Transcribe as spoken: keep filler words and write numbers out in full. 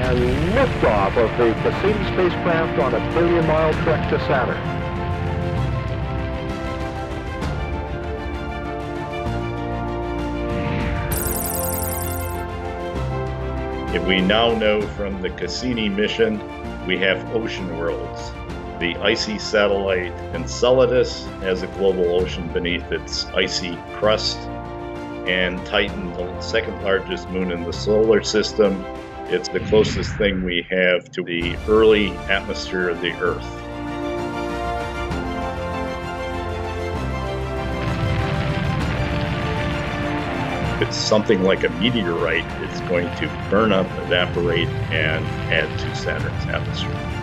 and liftoff of the Cassini Spacecraft on a billion-mile trek to Saturn. We now know from the Cassini mission we have ocean worlds. The icy satellite Enceladus has a global ocean beneath its icy crust, and Titan, the second largest moon in the solar system, it's the closest thing we have to the early atmosphere of the Earth. It's something like a meteorite. It's going to burn up, evaporate, and add to Saturn's atmosphere.